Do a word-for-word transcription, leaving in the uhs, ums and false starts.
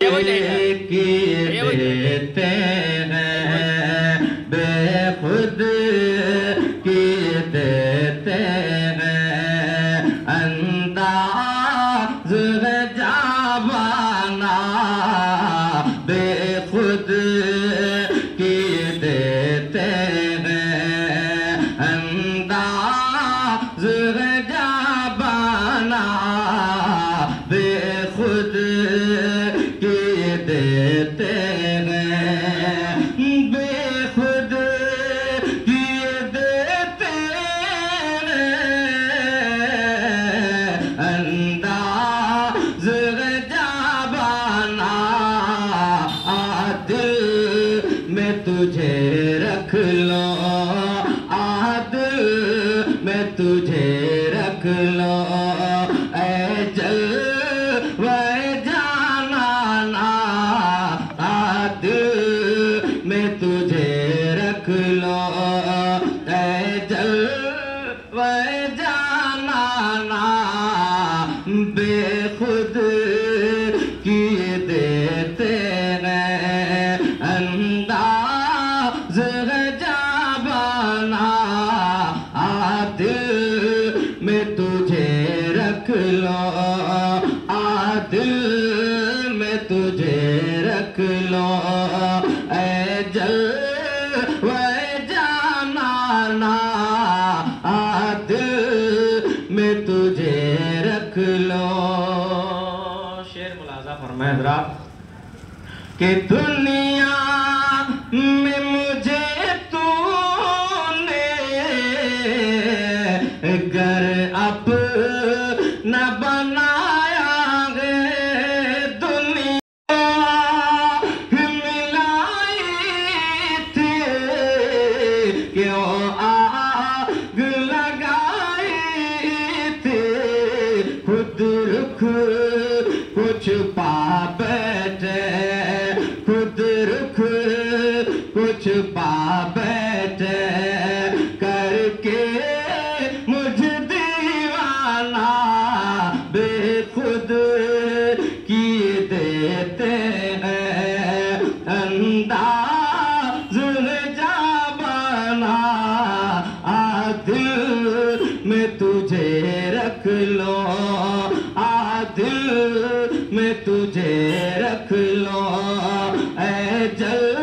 देते हैं बेखुद की देते हैं अंदाज़ जावाना बेखुद की देते हैं अंदाज़ जावाना बेखुद की देते हैं बेखुद की देते हैं अंदाज़ जावाना दिल में तुझे रख लो आदिल में तुझे रख लो ऐ जल वह जाना ना आदिल में तुझे रख लो ऐ जल वह जाना ना बेखुद किए देते हैं अंदाज़ जावाना आदिल में तुझे रख लो आदिल में तुझे रख लो ऐ जल वह जाना ना आदिल में तुझे रख लो। शेर मुलाजा फरमाए हज़रात कि दुनिया में मुझे तूने घर अब न बनाया गे दुनिया मिलाई थी क्यों आग लगाई थी खुद रुख कुछ पा बैठे खुद रुख कुछ पा बैठे करके मुझ दीवाना बेखुद किए देते हैं अंदाज़ जावाना आदिल में तुझे रख लो आदिल में तुझे रख लो ऐ जल